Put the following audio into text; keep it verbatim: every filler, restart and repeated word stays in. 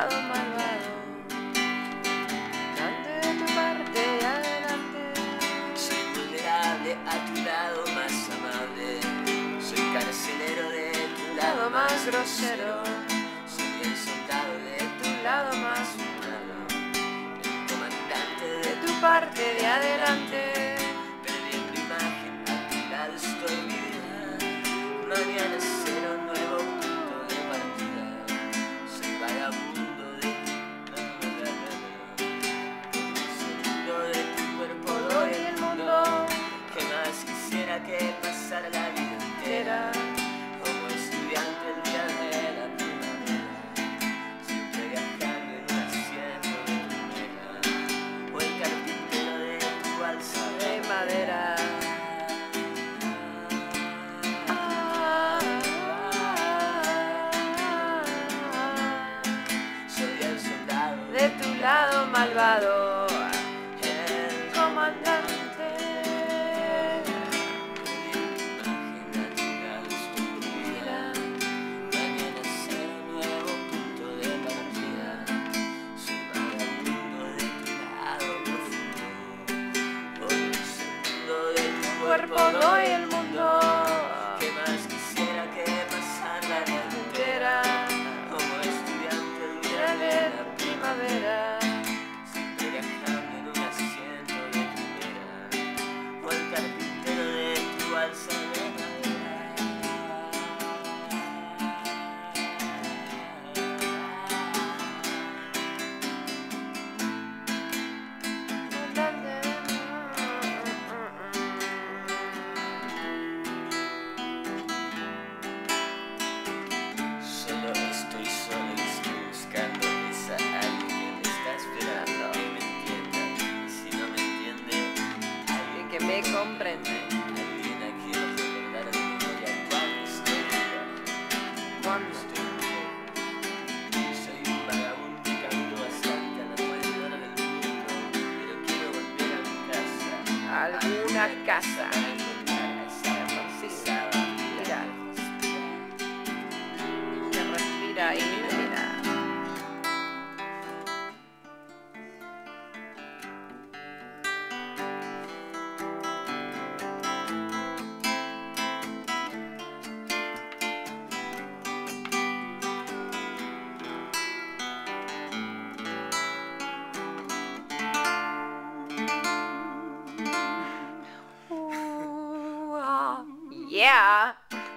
lado malvado, ante de tu parte y adelante. Soy vulnerable a tu lado más amable, soy carcelero de tu lado más grosero, soy el soldado de tu lado más humano, el comandante de tu parte de adelante. Perdiendo imagen, a tu lado estoy mi vida, mañana será un nuevo punto de partida, soy vagabundo de tu segundo de tu cuerpo doy el mundo, que más quisiera que pasara la vida entera como estudiante el día de la primavera, siempre viajando en un asiento de primera, o el carpintero de tu balsa de madera. Soy el soldado De tu lado malvado, el comandante. mañana será un nuevo punto de partida, soy vagabundo de tu lado profundo, por un segundo de tu cuerpo doy el mundo, que más quisiera que pasara la vida entera como estudiante el día de la primavera, siempre viajando en un asiento de primera, o el carpintero de tu balsa de Solo estoy solo y estoy buscando esa alguien que me está esperando que me entienda, y si no me entiende, alguien Que me comprende. alguien a quien recordar de memoria cuando estoy viva, Cuando estoy vivo. Soy un vagabundo que camino bastante a la alrededor del mundo, pero quiero volver a mi casa, alguna casa. para encontrar a esa pesada. Mira, que respira y me mira. Ooh, ah, yeah.